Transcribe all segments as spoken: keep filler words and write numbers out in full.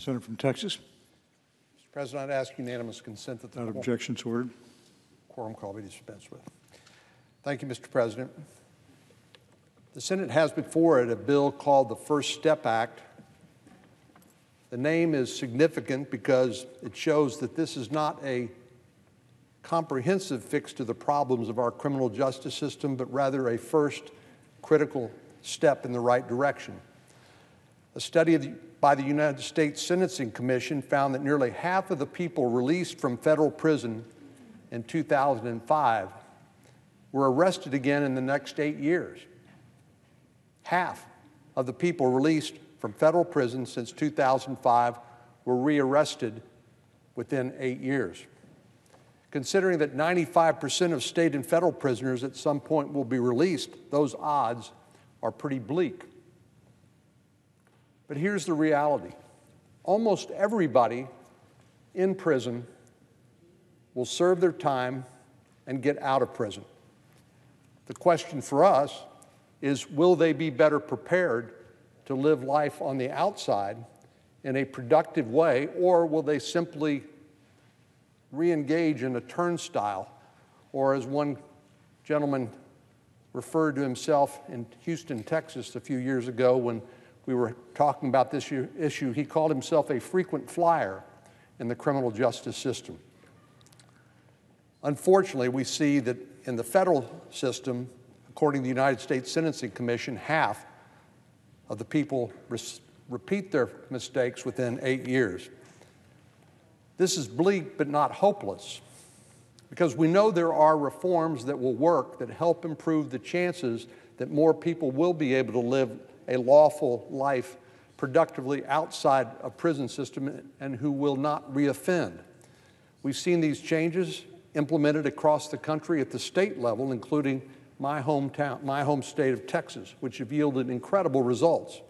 Senator from Texas. Mister President, I'd ask unanimous consent that the Without objection, so ordered. quorum call be dispensed with. Thank you, Mister President. The Senate has before it a bill called the First Step Act. The name is significant because it shows that this is not a comprehensive fix to the problems of our criminal justice system, but rather a first critical step in the right direction. A study of the, by the United States Sentencing Commission found that nearly half of the people released from federal prison in two thousand five were arrested again in the next eight years. Half of the people released from federal prison since two thousand five were rearrested within eight years. Considering that ninety-five percent of state and federal prisoners at some point will be released, those odds are pretty bleak. But here's the reality. Almost everybody in prison will serve their time and get out of prison. The question for us is, will they be better prepared to live life on the outside in a productive way, or will they simply re-engage in a turnstile, or as one gentleman referred to himself in Houston, Texas a few years ago when we were talking about this issue, he called himself a frequent flyer in the criminal justice system. Unfortunately, we see that in the federal system, according to the United States Sentencing Commission, half of the people repeat their mistakes within eight years. This is bleak but not hopeless, because we know there are reforms that will work that help improve the chances that more people will be able to live a lawful life productively outside a prison system and who will not reoffend. We've seen these changes implemented across the country at the state level, including my hometown, my home state of Texas, which have yielded incredible results.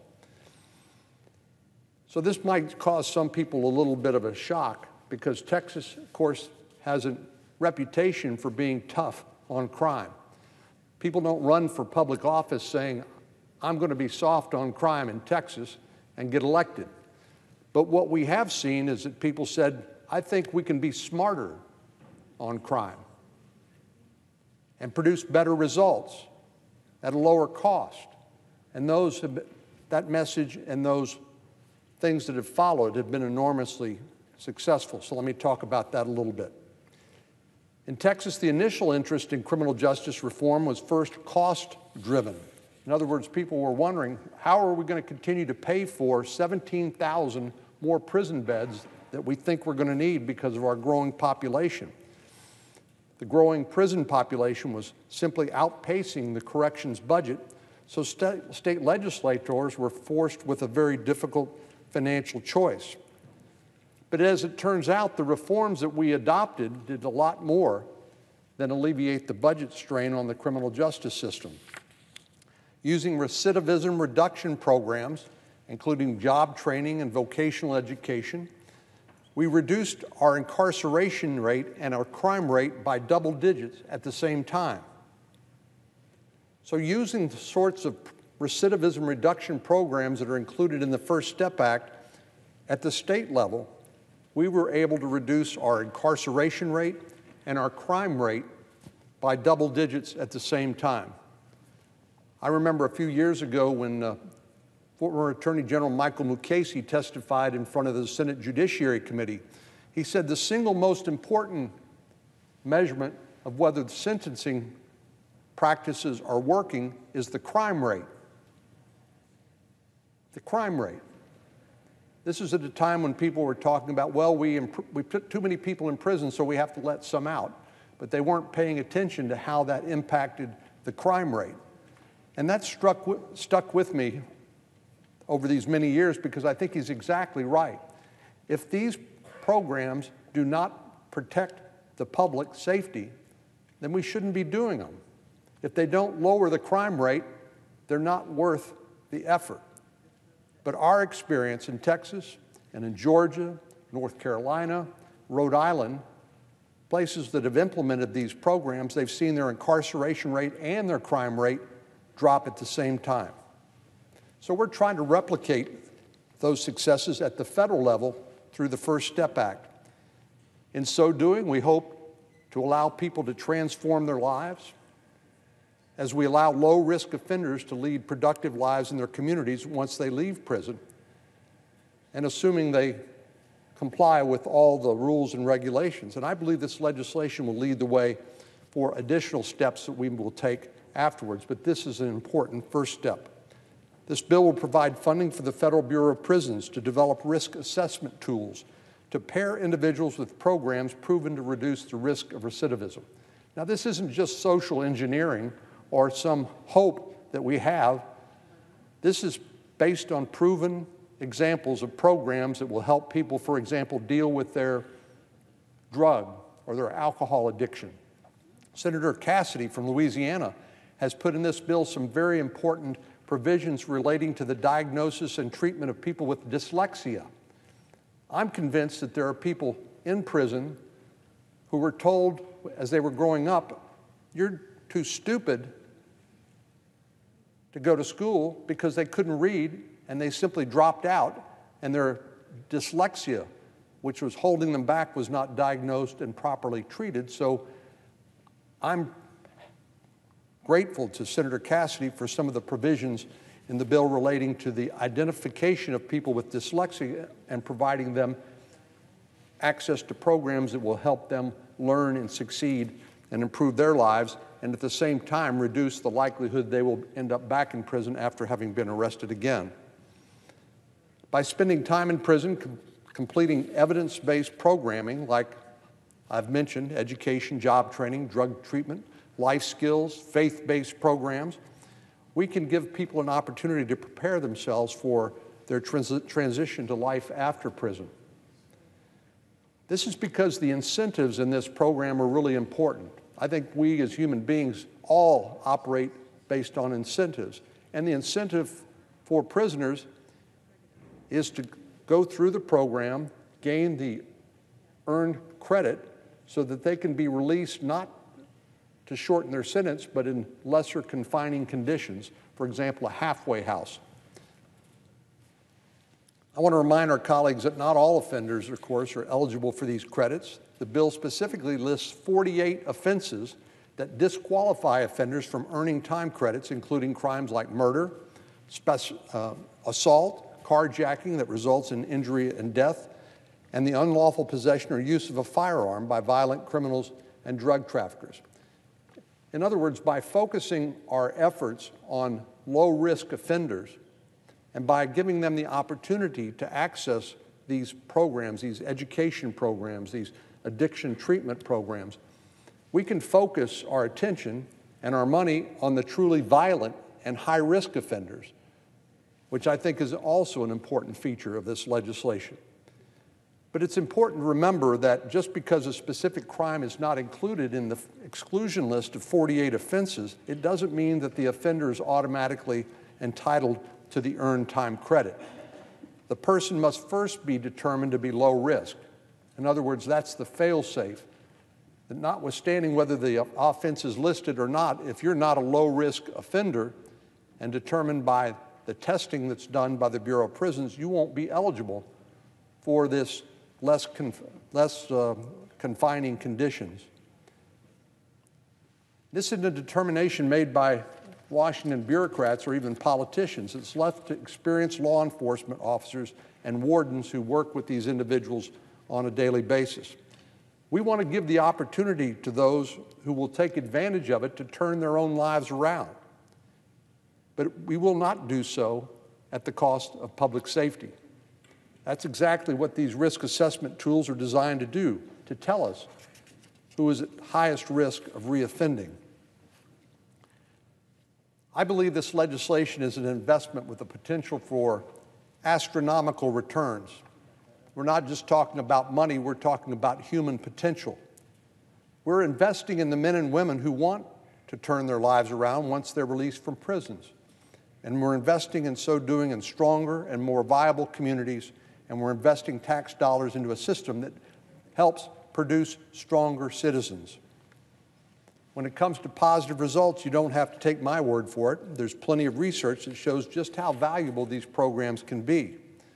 So this might cause some people a little bit of a shock, because Texas, of course, has a reputation for being tough on crime. People don't run for public office saying, I'm going to be soft on crime in Texas, and get elected. But what we have seen is that people said, I think we can be smarter on crime and produce better results at a lower cost. And those have been, that message and those things that have followed have been enormously successful. So let me talk about that a little bit. In Texas, the initial interest in criminal justice reform was first cost-driven. In other words, people were wondering, how are we going to continue to pay for seventeen thousand more prison beds that we think we're going to need because of our growing population? The growing prison population was simply outpacing the corrections budget, so st- state legislators were forced with a very difficult financial choice. But as it turns out, the reforms that we adopted did a lot more than alleviate the budget strain on the criminal justice system. Using recidivism reduction programs, including job training and vocational education, we reduced our incarceration rate and our crime rate by double digits at the same time. So using the sorts of recidivism reduction programs that are included in the First Step Act at the state level, we were able to reduce our incarceration rate and our crime rate by double digits at the same time. I remember a few years ago when uh, former Attorney General Michael Mukasey testified in front of the Senate Judiciary Committee. He said the single most important measurement of whether the sentencing practices are working is the crime rate. The crime rate. This is at a time when people were talking about, well, we, we put too many people in prison, so we have to let some out. But they weren't paying attention to how that impacted the crime rate. And that struck, stuck with me over these many years, because I think he's exactly right. If these programs do not protect the public safety, then we shouldn't be doing them. If they don't lower the crime rate, they're not worth the effort. But our experience in Texas and in Georgia, North Carolina, Rhode Island, places that have implemented these programs, they've seen their incarceration rate and their crime rate drop at the same time. So we're trying to replicate those successes at the federal level through the First Step Act. In so doing, we hope to allow people to transform their lives as we allow low-risk offenders to lead productive lives in their communities once they leave prison, and assuming they comply with all the rules and regulations. And I believe this legislation will lead the way for additional steps that we will take afterwards, but this is an important first step. This bill will provide funding for the Federal Bureau of Prisons to develop risk assessment tools to pair individuals with programs proven to reduce the risk of recidivism. Now, this isn't just social engineering or some hope that we have. This is based on proven examples of programs that will help people, for example, deal with their drug or their alcohol addiction. Senator Cassidy from Louisiana has put in this bill some very important provisions relating to the diagnosis and treatment of people with dyslexia. I'm convinced that there are people in prison who were told as they were growing up, you're too stupid to go to school, because they couldn't read and they simply dropped out, and their dyslexia, which was holding them back, was not diagnosed and properly treated. So I'm grateful to Senator Cassidy for some of the provisions in the bill relating to the identification of people with dyslexia and providing them access to programs that will help them learn and succeed and improve their lives, and at the same time reduce the likelihood they will end up back in prison after having been arrested again. By spending time in prison com completing evidence-based programming like I've mentioned, education, job training, drug treatment, life skills, faith-based programs, we can give people an opportunity to prepare themselves for their trans transition to life after prison. This is because the incentives in this program are really important. I think we as human beings all operate based on incentives, and the incentive for prisoners is to go through the program, gain the earned credit so that they can be released not to shorten their sentence, but in lesser confining conditions, for example, a halfway house. I want to remind our colleagues that not all offenders, of course, are eligible for these credits. The bill specifically lists forty-eight offenses that disqualify offenders from earning time credits, including crimes like murder, uh, assault, carjacking that results in injury and death, and the unlawful possession or use of a firearm by violent criminals and drug traffickers. In other words, by focusing our efforts on low-risk offenders and by giving them the opportunity to access these programs, these education programs, these addiction treatment programs, we can focus our attention and our money on the truly violent and high-risk offenders, which I think is also an important feature of this legislation. But it's important to remember that just because a specific crime is not included in the exclusion list of forty-eight offenses, it doesn't mean that the offender is automatically entitled to the earned time credit. The person must first be determined to be low risk. In other words, that's the fail-safe. That notwithstanding whether the offense is listed or not, if you're not a low-risk offender and determined by the testing that's done by the Bureau of Prisons, you won't be eligible for this less, conf less uh, confining conditions. This isn't a determination made by Washington bureaucrats or even politicians. It's left to experienced law enforcement officers and wardens who work with these individuals on a daily basis. We want to give the opportunity to those who will take advantage of it to turn their own lives around. But we will not do so at the cost of public safety. That's exactly what these risk assessment tools are designed to do, to tell us who is at highest risk of reoffending. I believe this legislation is an investment with the potential for astronomical returns. We're not just talking about money, we're talking about human potential. We're investing in the men and women who want to turn their lives around once they're released from prisons. And we're investing in so doing in stronger and more viable communities, and we're investing tax dollars into a system that helps produce stronger citizens. When it comes to positive results, you don't have to take my word for it. There's plenty of research that shows just how valuable these programs can be.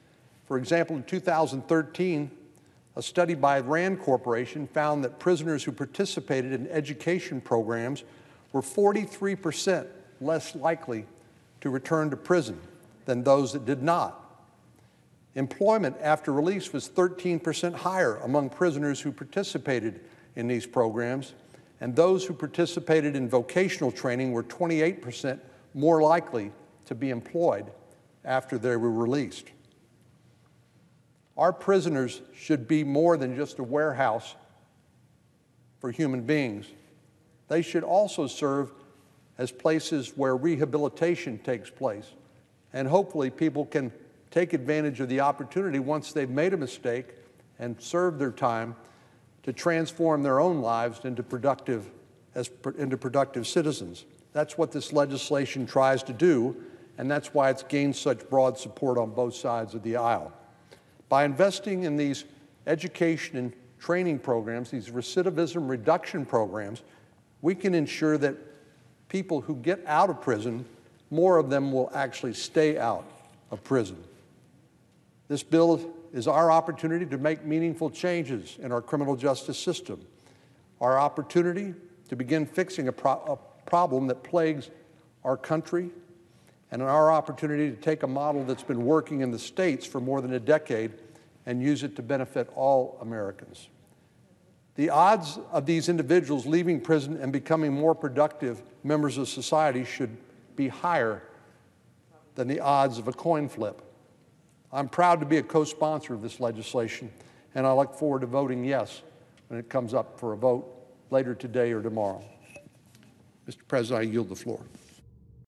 For example, in two thousand thirteen, a study by Rand Corporation found that prisoners who participated in education programs were forty-three percent less likely to return to prison than those that did not. Employment after release was thirteen percent higher among prisoners who participated in these programs, and those who participated in vocational training were twenty-eight percent more likely to be employed after they were released. Our prisoners should be more than just a warehouse for human beings. They should also serve as places where rehabilitation takes place, and hopefully people can take advantage of the opportunity once they've made a mistake and served their time to transform their own lives into productive, as, into productive citizens. That's what this legislation tries to do, and that's why it's gained such broad support on both sides of the aisle. By investing in these education and training programs, these recidivism reduction programs, we can ensure that people who get out of prison, more of them will actually stay out of prison. This bill is our opportunity to make meaningful changes in our criminal justice system, our opportunity to begin fixing a, pro a problem that plagues our country, and our opportunity to take a model that's been working in the states for more than a decade and use it to benefit all Americans. The odds of these individuals leaving prison and becoming more productive members of society should be higher than the odds of a coin flip. I'm proud to be a co-sponsor of this legislation, and I look forward to voting yes when it comes up for a vote later today or tomorrow. Mister President, I yield the floor.